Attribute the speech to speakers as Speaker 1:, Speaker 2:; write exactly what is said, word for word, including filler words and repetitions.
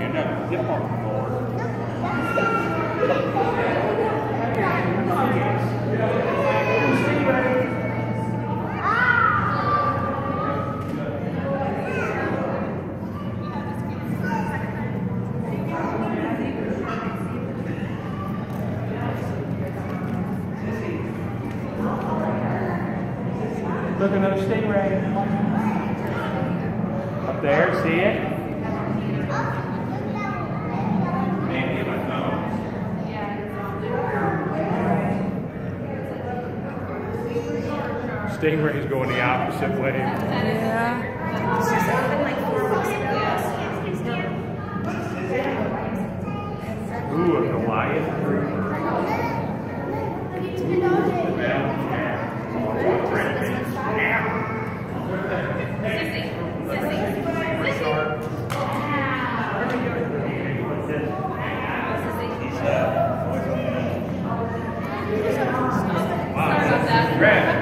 Speaker 1: stand up, hip on the floor. Look, another stingray. Up there, see it? Stingray's going the opposite way.
Speaker 2: Yeah.
Speaker 1: Ooh, a Goliath. Wow.